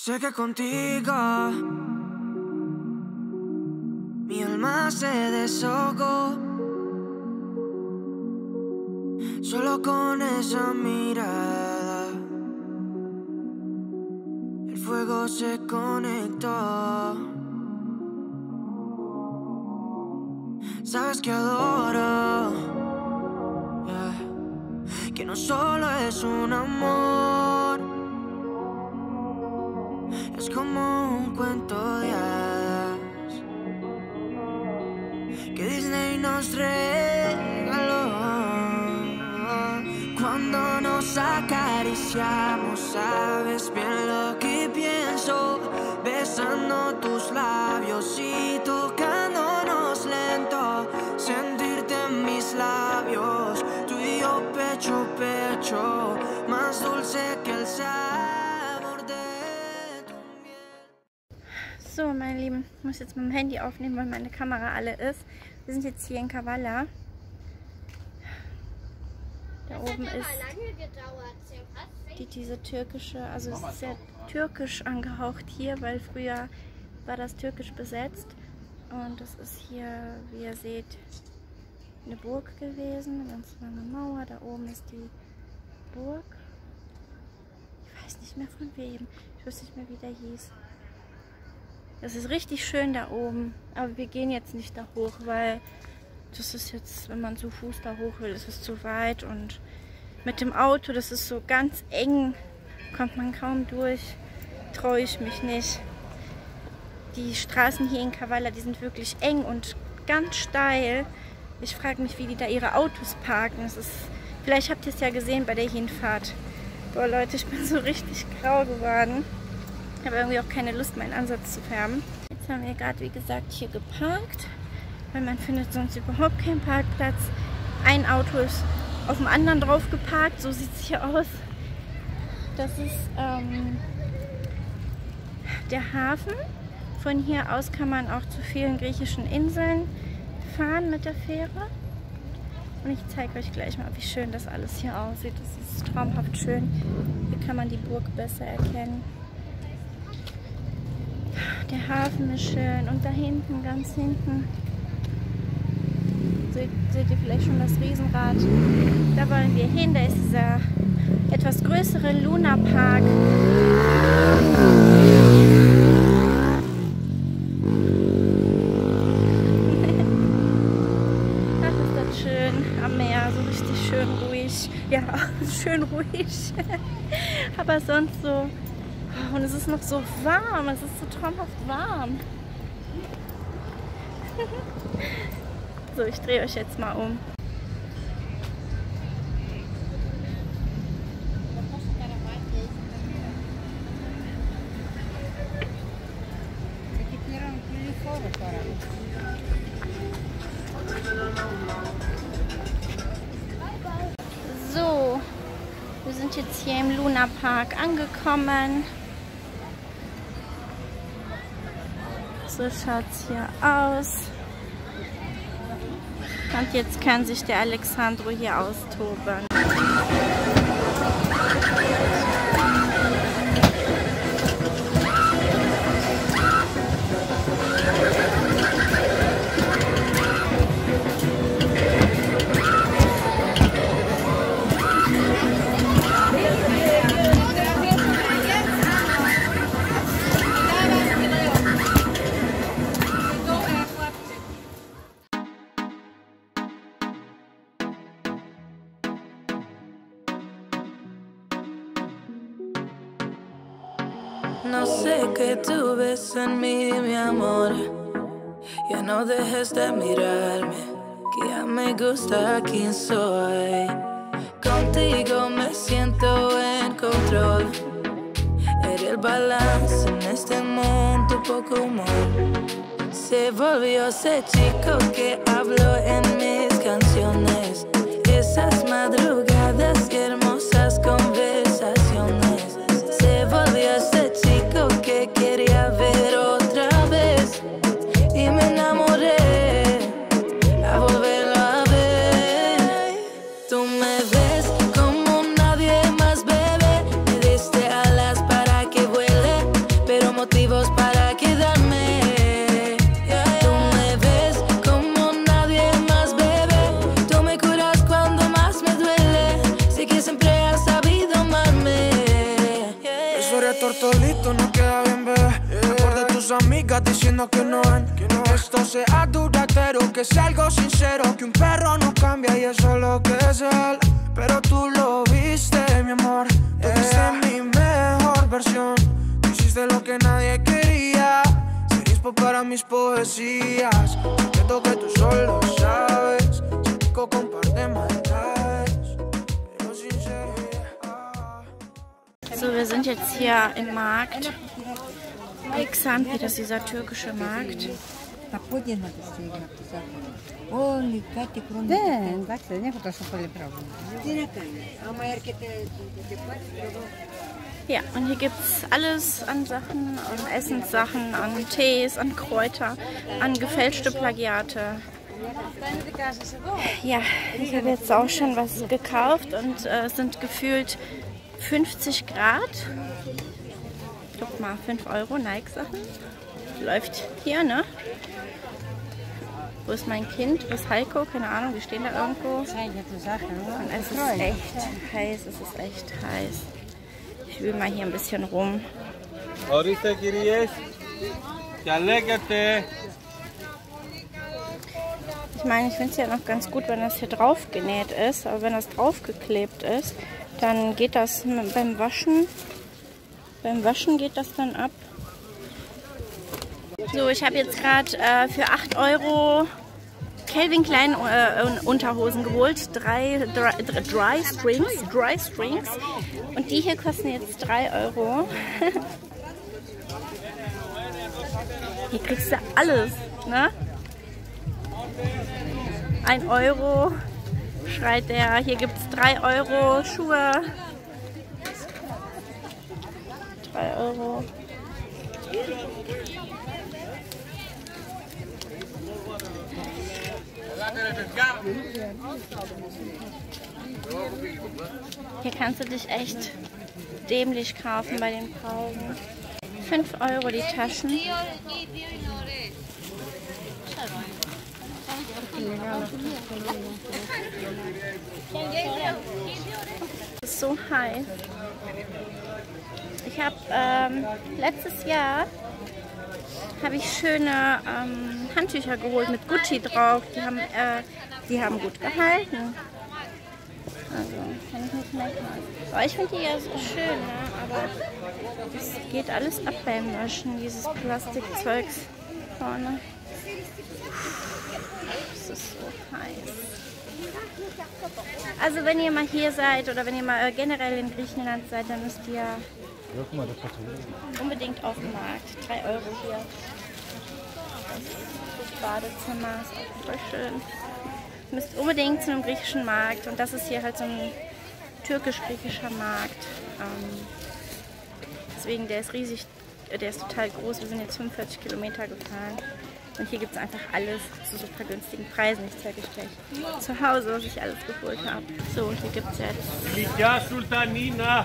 Sé que contigo mi alma se desahogó, solo con esa mirada el fuego se conectó. Sabes que adoro, que no solo es un amor, es como un cuento de hadas que Disney nos regaló. Cuando nos acariciamos, sabes bien lo que pienso, besando tus labios y tocándonos lento, sentirte en mis labios, tú y yo pecho a pecho, más dulce que el sabor de tu miel. So, meine Lieben, ich muss jetzt mit dem Handy aufnehmen, weil meine Kamera alle ist. Wir sind jetzt hier in Kavala. Da oben ist diese türkische, also es ist sehr türkisch angehaucht hier, weil früher war das türkisch besetzt. Und das ist hier, wie ihr seht, eine Burg gewesen, eine ganz lange Mauer. Da oben ist die Burg. Ich weiß nicht mehr von wem, ich weiß nicht mehr, wie der hieß. Das ist richtig schön da oben, aber wir gehen jetzt nicht da hoch, weil das ist jetzt, wenn man zu Fuß da hoch will, ist es zu weit und mit dem Auto, das ist so ganz eng, kommt man kaum durch, traue ich mich nicht. Die Straßen hier in Kavala, die sind wirklich eng und ganz steil. Ich frage mich, wie die da ihre Autos parken. Das ist, vielleicht habt ihr es ja gesehen bei der Hinfahrt. Boah Leute, ich bin so richtig grau geworden. Ich habe irgendwie auch keine Lust, meinen Ansatz zu färben. Jetzt haben wir gerade, wie gesagt, hier geparkt, weil man findet sonst überhaupt keinen Parkplatz. Ein Auto ist auf dem anderen drauf geparkt, so sieht es hier aus. Das ist der Hafen. Von hier aus kann man auch zu vielen griechischen Inseln fahren mit der Fähre. Und ich zeige euch gleich mal, wie schön das alles hier aussieht. Das ist traumhaft schön. Hier kann man die Burg besser erkennen. Der Hafen ist schön und da hinten, ganz hinten, seht ihr vielleicht schon das Riesenrad. Da wollen wir hin, da ist dieser etwas größere Lunapark. Ach, ist das schön am Meer, so richtig schön ruhig. Ja, schön ruhig. Aber sonst so. Und es ist noch so warm, es ist so traumhaft warm. So, ich drehe euch jetzt mal um. So, wir sind jetzt hier im Lunapark angekommen. So schaut es hier aus. Und jetzt kann sich der Alexandro hier austoben. No sé qué tú ves en mí, mi amor. Ya no dejes de mirarme, que ya me gusta quién soy. Contigo me siento en control. Eres el balance en este mundo, poco humor. Se volvió ese chico que habló en mis canciones. Esas madrugadas y hermosas conversaciones. Se volvió ese chico que quería ver otra vez y me enamoré a volverlo a ver. Tú me ves como nadie más, bebé. Me diste alas para que vuele. chicas diciendo que no ven, que no esto sea duradero, que sea algo sincero, que un perro no cambia y eso es lo que es él. Pero tú lo viste, mi amor, tú viste mi mejor versión. Tú hiciste lo que nadie quería, ser inspo para mis poesías. Siento que tú solo sabes, si pico con par de maldades, pero sinceridad. So, wir sind jetzt hier im Markt. Alexandri, das ist dieser türkische Markt. Ja, und hier gibt es alles an Sachen, an Essenssachen, an Tees, an Kräuter, an gefälschte Plagiate. Ja, ich habe jetzt auch schon was gekauft und es sind gefühlt 50 Grad. Guck mal, 5 Euro Nike-Sachen. Läuft hier, ne? Wo ist mein Kind? Wo ist Heiko? Keine Ahnung, die stehen da irgendwo. Und es ist echt heiß, es ist echt heiß. Ich will mal hier ein bisschen rum. Ich meine, ich finde es ja noch ganz gut, wenn das hier drauf genäht ist. Aber wenn das draufgeklebt ist, dann geht das beim Waschen. Beim Waschen geht das dann ab. So, ich habe jetzt gerade für 8 Euro Calvin Klein Unterhosen geholt. Dry Strings. Und die hier kosten jetzt 3 Euro. Hier kriegst du alles, ne? 1 Euro, schreit der. Hier gibt es 3 Euro Schuhe. 3 Euro. Hier kannst du dich echt dämlich kaufen bei den Preisen. 5 Euro die Taschen. Es ist so heiß. Ich habe letztes Jahr ich schöne Handtücher geholt mit Gucci drauf. Die haben gut gehalten. Also kann ich nicht meckern. Aber ich finde die ja so schön, ne? Aber es geht alles ab beim Waschen, dieses Plastikzeugs vorne. Es ist so heiß. Also wenn ihr mal hier seid oder wenn ihr mal generell in Griechenland seid, dann müsst ihr unbedingt auf den Markt. 3 Euro hier. Das Badezimmer ist auch voll schön. Ihr müsst unbedingt zu einem griechischen Markt. Und das ist hier halt so ein türkisch-griechischer Markt. Deswegen, der ist riesig, der ist total groß. Wir sind jetzt 45 Kilometer gefahren. Und hier gibt es einfach alles zu super günstigen Preisen. Ich zeige euch gleich zu Hause, was ich alles geholt habe. So, hier gibt es jetzt... Ja, Sultanina!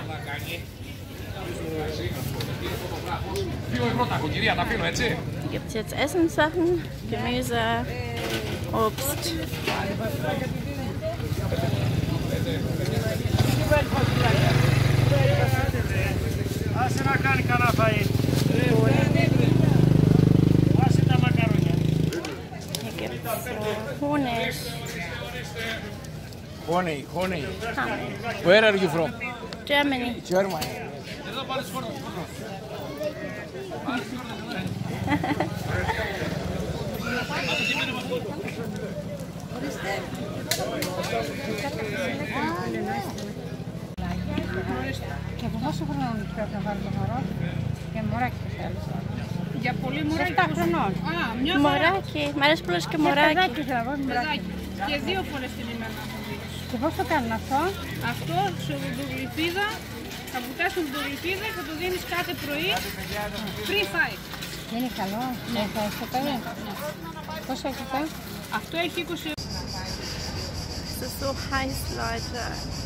Hier gibt es jetzt Essenssachen, Gemüse, Obst. Hier gibt es Honig. Honey. Honey. Where are you from? Germany. Germany. Και από πόσο χρόνο πρέπει να βάλει το μωρό και μωράκι το θέλεις. Για πολύ μωράκι. 7 χρονών. Μωράκι. Μ' αρέσει πολύ και μωράκι. Παιδάκι θέλω, εγώ μωράκι. Και 2 φορές την ημέρα. Και πώς το κάνουν αυτό? Αυτό σε οδοντογλυφίδα, θα βουτάς στην οδοντογλυφίδα και το δίνεις κάθε πρωί πριν φάει. Είναι καλό, ναι, θα έχει το παιδί. Πόσο έχει αυτό? Αυτό έχει 20. Es ist so heiß, Leute.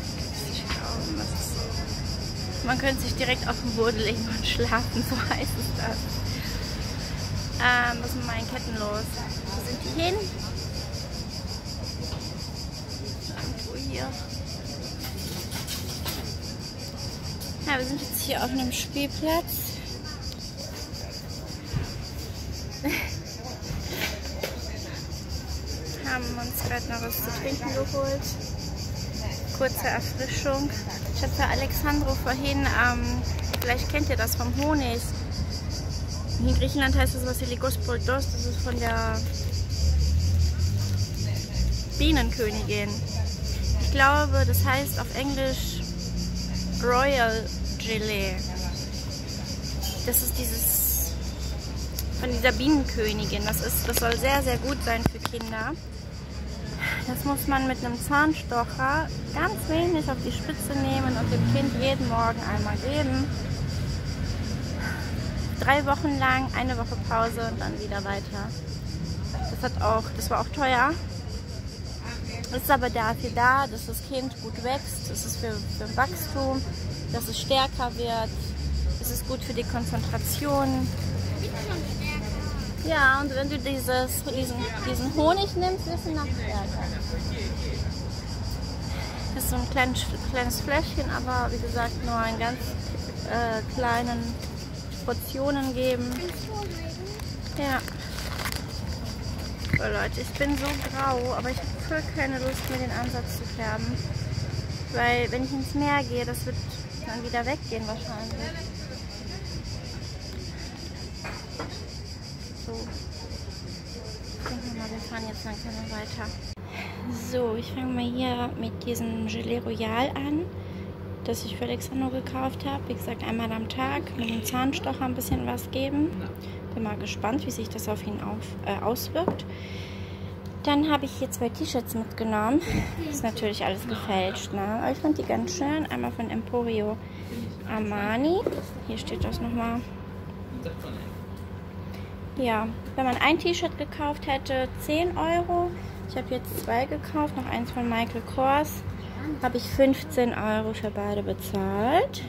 Man könnte sich direkt auf den Boden legen und schlafen, so heiß ist das. Was ist mit meinen Ketten los? Wo sind die hin? Irgendwo hier. Ja, wir sind jetzt hier auf einem Spielplatz. haben uns gerade noch was zu trinken geholt. Kurze Erfrischung. Ich habe für Alexandro vorhin, vielleicht kennt ihr das vom Honig. In Griechenland heißt es Vasilikos Poltos, das ist von der Bienenkönigin. Ich glaube, das heißt auf Englisch Royal Gelee. Das ist dieses von dieser Bienenkönigin. Das soll sehr, sehr gut sein für Kinder. Das muss man mit einem Zahnstocher ganz wenig auf die Spitze nehmen und dem Kind jeden Morgen einmal geben. 3 Wochen lang, 1 Woche Pause und dann wieder weiter. Das war auch teuer. Es ist aber dafür da, dass das Kind gut wächst. Es ist für Wachstum, dass es stärker wird. Es ist gut für die Konzentration. Ja, und wenn du diesen Honig nimmst, wirst du noch stärker. Das ist so ein kleines Fläschchen, aber wie gesagt nur in ganz kleinen Portionen geben. Ja. So Leute, ich bin so grau, aber ich habe voll keine Lust, mir den Ansatz zu färben. Weil wenn ich ins Meer gehe, das wird dann wieder weggehen wahrscheinlich. So. Ich denke mal, wir fahren jetzt langsam weiter. So, ich fange mal hier mit diesem Gelee Royal an, das ich für Alexandro gekauft habe. Wie gesagt, einmal am Tag mit dem Zahnstocher ein bisschen was geben. Bin mal gespannt, wie sich das auf ihn auswirkt. Dann habe ich hier 2 T-Shirts mitgenommen. Das ist natürlich alles gefälscht, ne? Aber ich fand die ganz schön. Einmal von Emporio Armani. Hier steht das nochmal. Ja, wenn man ein T-Shirt gekauft hätte, 10 €. Ich habe jetzt 2 gekauft, noch eins von Michael Kors. Habe ich 15 € für beide bezahlt.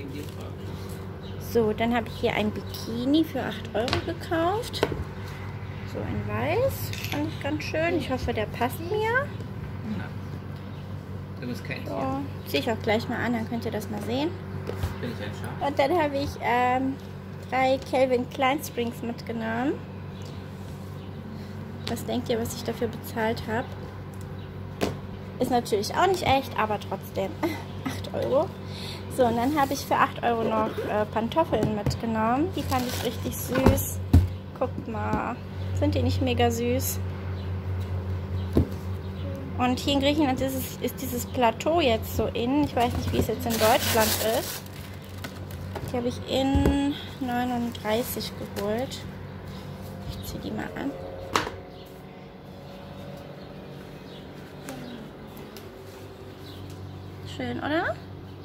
So, dann habe ich hier ein Bikini für 8 € gekauft. So in weiß, fand ich ganz schön. Ich hoffe, der passt mir. So, ziehe ich auch gleich mal an, dann könnt ihr das mal sehen. Und dann habe ich 3 Calvin Klein Springs mitgenommen. Was denkt ihr, was ich dafür bezahlt habe? Ist natürlich auch nicht echt, aber trotzdem 8 €. So, und dann habe ich für 8 € noch Pantoffeln mitgenommen. Die fand ich richtig süß. Guckt mal, sind die nicht mega süß? Und hier in Griechenland ist dieses Plateau jetzt so in. Ich weiß nicht, wie es jetzt in Deutschland ist. Die habe ich in 39 geholt. Ich ziehe die mal an. Schön, oder?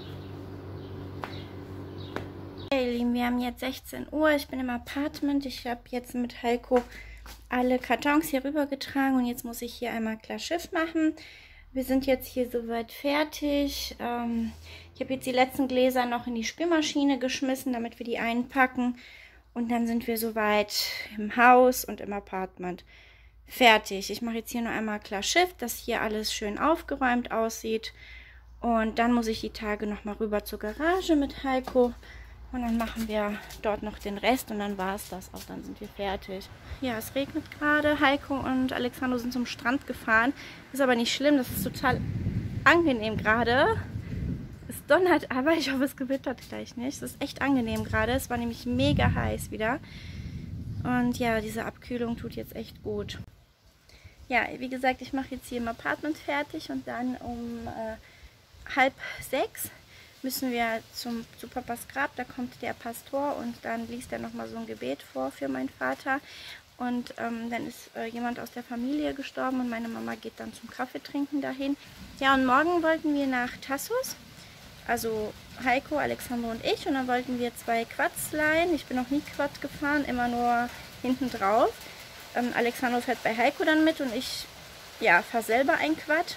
Hey, Lieben, wir haben jetzt 16 Uhr. Ich bin im Apartment. Ich habe jetzt mit Heiko alle Kartons hier rüber getragen und jetzt muss ich hier einmal klar Schiff machen. Wir sind jetzt hier soweit fertig. Ich habe jetzt die letzten Gläser noch in die Spülmaschine geschmissen, damit wir die einpacken. Und dann sind wir soweit im Haus und im Apartment fertig. Ich mache jetzt hier noch einmal klar Schiff, dass hier alles schön aufgeräumt aussieht. Und dann muss ich die Tage noch mal rüber zur Garage mit Heiko. Und dann machen wir dort noch den Rest und dann war es das auch. Dann sind wir fertig. Ja, es regnet gerade. Heiko und Alexandro sind zum Strand gefahren. Ist aber nicht schlimm, das ist total angenehm gerade. Es donnert, aber ich hoffe, es gewittert gleich nicht. Es ist echt angenehm gerade. Es war nämlich mega heiß wieder. Und ja, diese Abkühlung tut jetzt echt gut. Ja, wie gesagt, ich mache jetzt hier im Apartment fertig und dann um 5:30 müssen wir zu Papas Grab. Da kommt der Pastor und dann liest er nochmal so ein Gebet vor für meinen Vater. Und dann ist jemand aus der Familie gestorben und meine Mama geht dann zum Kaffeetrinken dahin. Ja, und morgen wollten wir nach Tassos. Also Heiko, Alexandro und ich. Und dann wollten wir 2 Quads leihen. Ich bin noch nie Quad gefahren, immer nur hinten drauf. Alexandro fährt bei Heiko dann mit und ich fahre selber ein Quad.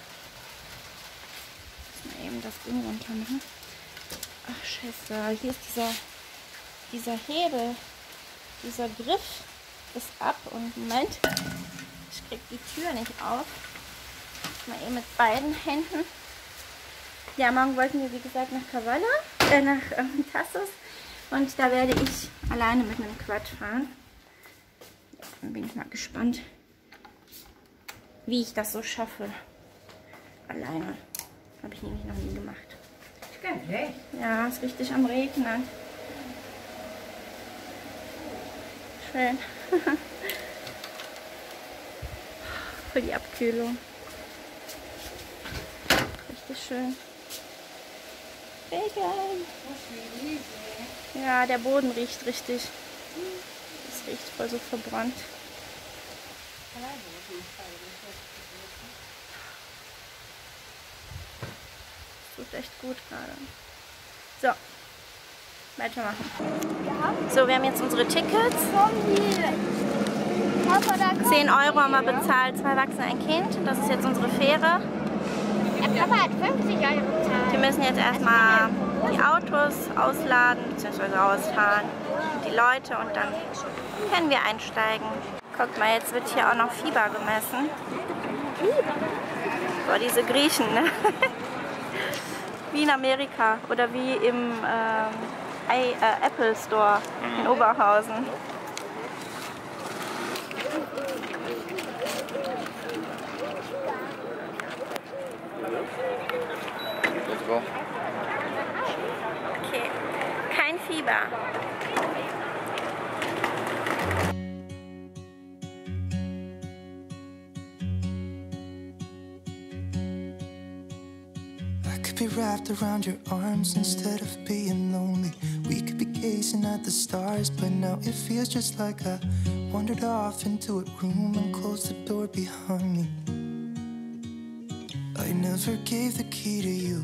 Mal eben das Ding runter machen. Ach scheiße, hier ist dieser Hebel, dieser Griff ist ab und Moment, ich krieg die Tür nicht auf. Mal eben mit beiden Händen. Ja, morgen wollten wir wie gesagt nach Kavala, nach Tassos und da werde ich alleine mit einem Quad fahren. Dann bin ich mal gespannt, wie ich das so schaffe. Alleine. Habe ich nämlich noch nie gemacht. Ganz recht. Ja, ist richtig am Regnen. Schön. Für die Abkühlung. Richtig schön. Regen. Ja, der Boden riecht richtig. Es riecht voll so verbrannt. Tut echt gut gerade. So, weitermachen. So, wir haben jetzt unsere Tickets. 10 Euro haben wir bezahlt, 2 Erwachsene, ein Kind. Das ist jetzt unsere Fähre. Papa hat 50 Euro bezahlt. Wir müssen jetzt erstmal die Autos ausladen bzw. ausfahren, die Leute, und dann können wir einsteigen. Guckt mal, jetzt wird hier auch noch Fieber gemessen. Boah, diese Griechen, ne? Wie in Amerika oder wie im Apple Store in Oberhausen. Let's go. Okay, kein Fieber. Be wrapped around your arms instead of being lonely. We could be gazing at the stars, but now it feels just like I wandered off into a room and closed the door behind me. I never gave the key to you,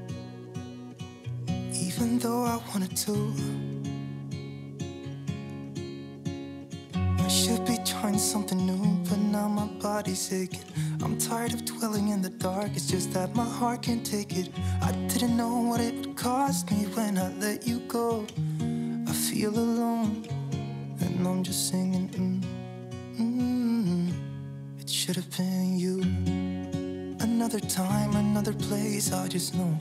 even though I wanted to. I should be trying something new, but now my body's aching. I'm tired of dwelling in the dark, it's just that my heart can't take it. I didn't know what it would cost me when I let you go. I feel alone, and I'm just singing, It should have been you. Another time, another place, I just know.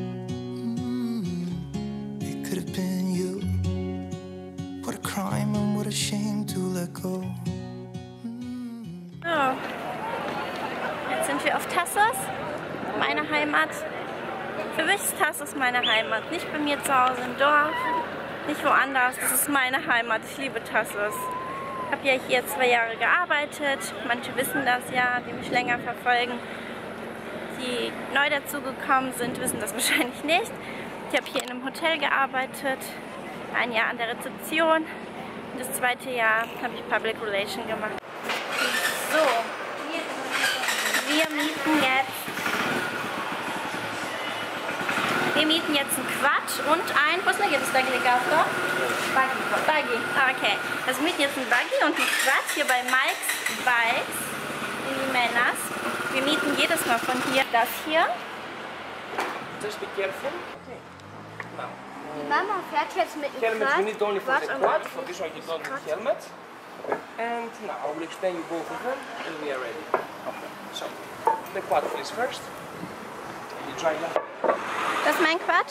It could have been you. What a crime and what a shame to let go. So. Jetzt sind wir auf Tassos, meine Heimat. Für mich ist Tassos meine Heimat. Nicht bei mir zu Hause im Dorf, nicht woanders. Das ist meine Heimat. Ich liebe Tassos. Ich habe ja hier 2 Jahre gearbeitet. Manche wissen das ja, die mich länger verfolgen. Die neu dazugekommen sind, wissen das wahrscheinlich nicht. Ich habe hier in einem Hotel gearbeitet, 1 Jahr an der Rezeption. Und das 2. Jahr habe ich Public Relation gemacht. So. Wir mieten jetzt einen Quad und ein, was ist das Gaffer? Buggy. Ah, okay. Also wir mieten jetzt einen Buggy und einen Quad hier bei Mike's Bikes in die Männers. Wir mieten jedes Mal von hier das hier. Just be careful. Die Mama fährt jetzt mit dem Helmet, we Quad. need only for the quad. For this one you don't need helmet. And now I will explain you both of them and we are ready. Okay. So, the quad please first. You try that. Das ist mein Quad.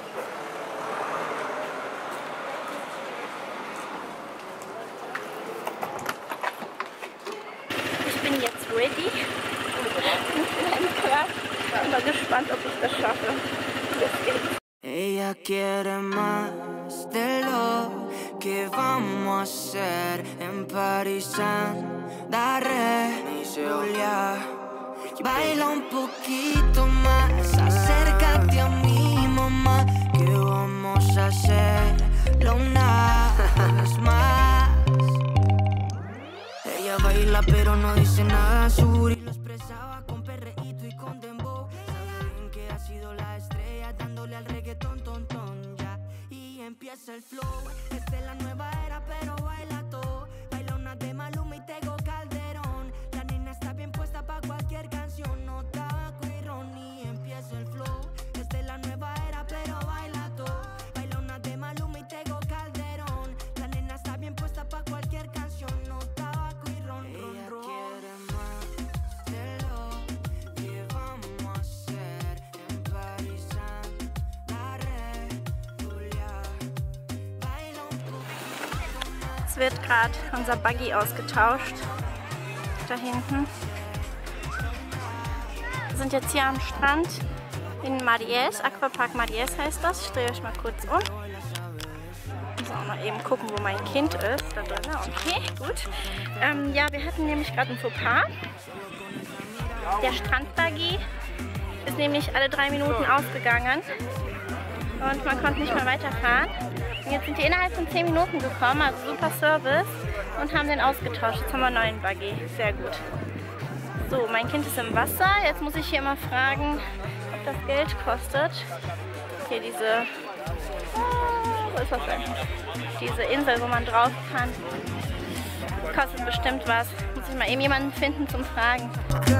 Ich bin jetzt ready mit meinem Quad. Ich bin gespannt, ob ich das schaffe. Los geht's. Ella quiere más de lo que vamos a hacer en París, Daré, Julia. Baila un poquito más, acércate a mi mamá, que vamos a hacerlo una vez más. Ella baila pero no dice nada, su booty lo expresaba con perreíto y con dembow. Sabe bien que ha sido la estrella, dándole al reggaetón, ton, ton, ya. Y empieza el flow, esta es la nueva era pero baila todo. Baila una de Maluma y Tego Calderón. La nena está bien puesta pa' cualquier canción, no tabaco y ron. Y empieza el flow, esta es la nueva era pero baila todo. Baila una de Maluma y Tego Calderón. La nena está bien puesta pa' cualquier canción, no tabaco y ron, ron, ron. Quiere más de lo que vamos a hacer en París, Daré, Julia. Baila un poquito más. Es wird gerade unser Buggy ausgetauscht. Da hinten. Wir sind jetzt hier am Strand in Mariés, Aquapark Mariés heißt das. Ich drehe euch mal kurz um. Ich muss auch mal eben gucken, wo mein Kind ist. Da drin, okay, gut. Ja, wir hatten nämlich gerade ein Fauxpas. Der Strandbuggy ist nämlich alle 3 Minuten ausgegangen und man konnte nicht mehr weiterfahren. Und jetzt sind die innerhalb von 10 Minuten gekommen, also super Service, und haben den ausgetauscht. Jetzt haben wir einen neuen Buggy, sehr gut. So, mein Kind ist im Wasser. Jetzt muss ich hier mal fragen, ob das Geld kostet. Hier diese, wo ist das denn? Diese Insel, wo man drauf kann. Kostet bestimmt was. Muss ich mal eben jemanden finden zum Fragen.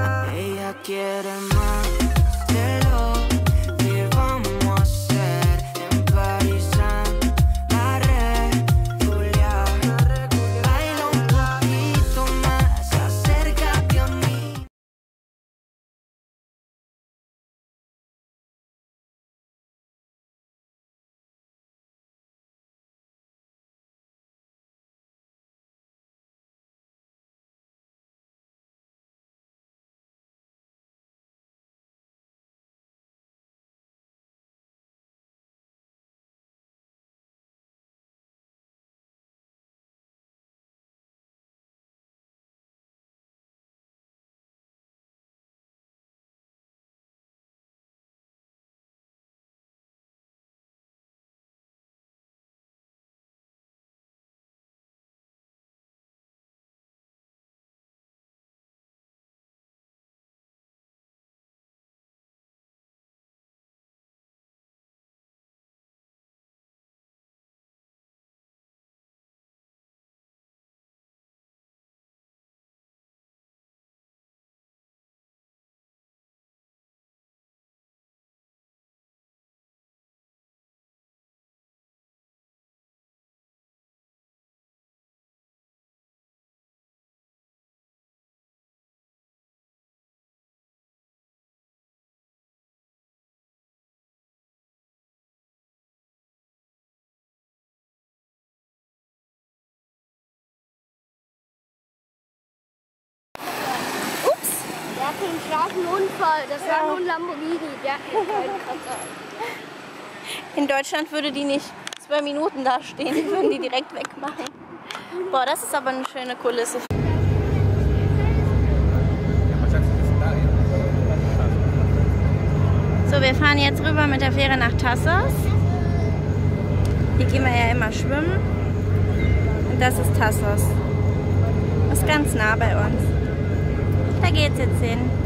Der hatte einen starken Unfall. Das war nur ein Lamborghini. Der hat keinen Kratzer. In Deutschland würde die nicht 2 Minuten da stehen, die würden die direkt wegmachen. Boah, das ist aber eine schöne Kulisse. So, wir fahren jetzt rüber mit der Fähre nach Tassos. Hier gehen wir ja immer schwimmen. Und das ist Tassos. Das ist ganz nah bei uns. Da geht's jetzt hin.